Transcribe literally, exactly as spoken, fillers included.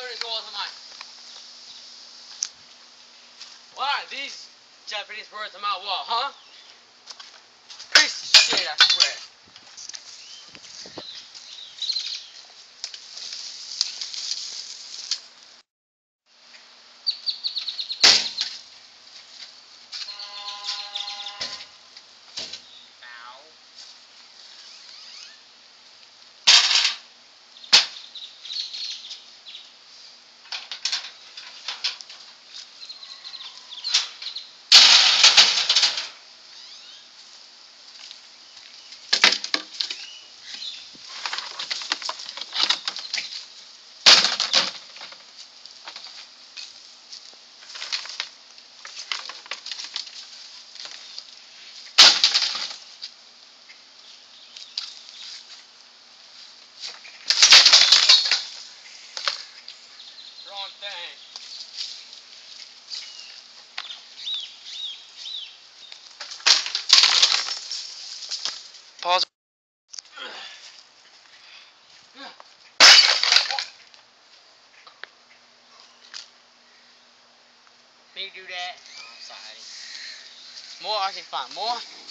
Japanese words on my... Why are these Japanese words on my wall, huh? Piece of shit, I swear. Wrong thing. Pause. Me do that? Oh, I'm sorry. More? I can find more?